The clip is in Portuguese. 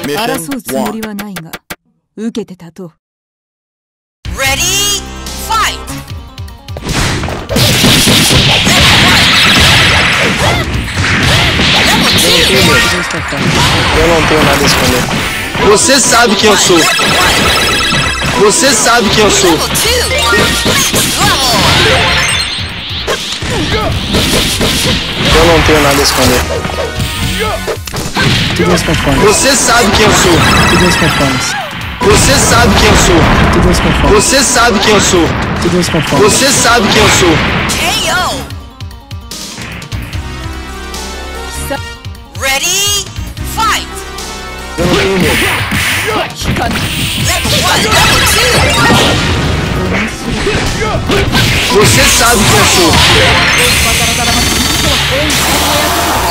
争うつもりはないが、受けて立とう。 Ready, fight! Eu não tenho nada a esconder. Você sabe quem eu sou. Você sabe quem eu sou. Eu não tenho nada a esconder. Você sabe quem eu sou. Você sabe quem eu sou. Você sabe quem eu sou. Você sabe quem eu sou. Ready, fight! Eu não tenho medo. Level 1, level 2! Você sabe quem eu sou.